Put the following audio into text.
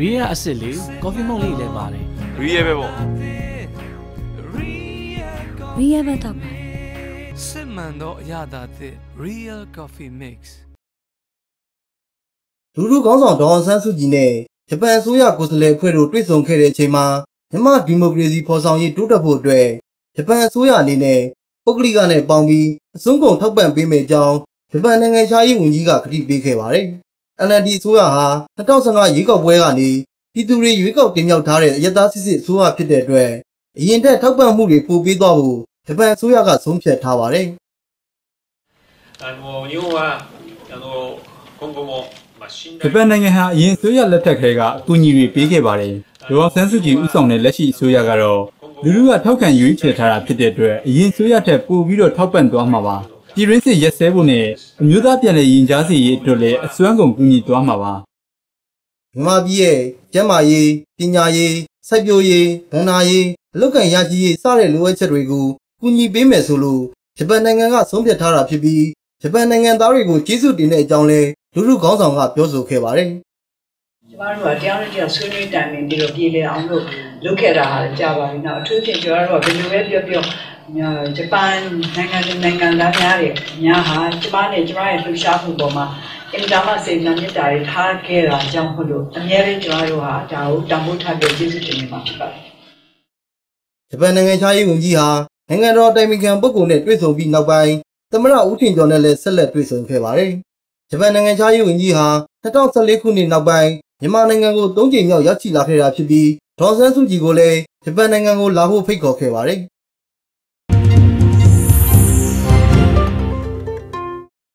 Real Asili, Coffee Molly Levare. Real Real better. Simando Yadate Real Coffee Mix. လူလူကောင်းဆောင်ဒေါအောင်ဆန်းစုကြည်နဲ့ဂျပန်အစိုးရကိုယ်စားလှယ်အဖွဲ့တို့တွေ့ဆုံခဲ့တဲ့အချိန်မှာမြန်မာဒီမိုကရေစီဖော်ဆောင်ရေးတိုးတက်ဖို့အတွက်ဂျပန်အစိုးရအနေနဲ့ပုဂ္ဂလိကနဲ့ပေါင်းပြီးအစွန်းကုန်ထောက်ပံ့ပေးမယ့်အကြောင်းဂျပန်နိုင်ငံခြားရေးဝန်ကြီးကကတိပေးခဲ့ပါတယ်။ NLD အစိုးရဟာ2015ရွေးကောက်ပွဲကနေပြည်သူတွေရွေးကောက်တင်မြှောက်ထားတဲ့အယက်သားစစ်စစ်အစိုးရဖြစ်တဲ့အတွက်အရင်တက်ထောက်ပံ့မှုတွေပိုပေးသွားဖို့ဂျပန်အစိုးရကဆုံးဖြတ်ထားပါတယ်။日本は今後もဂျပန်နိုင်ငံဟာအရင်အစိုးရလက်ထက်ကလေးကအကူအညီတွေပေးခဲ့ပါတယ်။ဒေါ်ဆန်းစုကြည်ဦးဆောင်တဲ့လက်ရှိအစိုးရကတော့လူလူကထောက်ခံရွေးချယ်ထားတာဖြစ်တဲ့အတွက်အရင်အစိုးရထက်ပိုပြီးတော့ထောက်ပံ့သွားမှာပါ။ပြည်ရင်းစစ်ရက်စဲဖို့နဲ့အမျိုးသားပြည်နယ်ရင်ကြားစီရေးအတွက်လည်းအစွမ်းကုန်ကူညီသွားမှာပါ။မြန်မာပြည်ရဲ့ကျန်းမာရေးပညာရေးစိုက်ပျိုးရေးဘဏ္ဍာရေးအလုပ်ကိုင်ရရှိရေးစတဲ့လိုအပ်ချက်တွေကိုကူညီပေးမယ်ဆိုလို့ဂျပန်နိုင်ငံကဆုံးဖြတ်ထားတာဖြစ်ပြီးဂျပန်နိုင်ငံသားတွေကိုကျေးဇူးတင်တဲ့အကြောင်းလဲလူလူခေါင်းဆောင်ကပြောဆိုခဲ့ပါတယ်။ကျမတို့ကတရားနဲ့တရားဆွေးနွေးတိုင်ပင်ပြီးတော့ပြည်လည်အောင်လို့လုပ်ခဲ့တာဟာကြာပါပြီ။နောက်အထူးဖြင့်ကျွန်တော်တို့ကဘယ်လိုပဲပြောဂျပန်နိုင်ငံသားများတွေအများဟာကျမနဲ့ကျမရဲ့လှူရှားမှုပေါ်မှာအင်တာမစေနာမြတ်တာတွေထားခဲ့တာကြောင့်မလို့အများကြီးကျွန်တော်တို့ဟာဒါကိုတန်ဖိုးထားပြီးကျေးဇူးတင်နေမှာဖြစ်ပါတယ်။ဂျပန်နိုင်ငံခြားရေးဝန်ကြီးဟာနိုင်ငံတော်တိုင်ပင်ခံပုဂ္ဂိုလ်နဲ့တွေ့ဆုံပြီးနောက်ပိုင်းသမ္မတဦးထင်ကျော်နဲ့လည်းဆက်လက်တွေ့ဆုံခဲ့ပါတယ်။ဂျပန်နိုင်ငံခြားရေးဝန်ကြီးဟာ2014ခုနှစ်နောက်ပိုင်းမြန်မာနိုင်ငံကို3ကြိမ်မြောက်ရောက်ရှိလာခဲ့တာဖြစ်ပြီးဒေါ်ဆန်းစုကြည်ကိုလည်းဂျပန်နိုင်ငံကိုလာဖို့ဖိတ်ခေါ်ခဲ့ပါတယ်။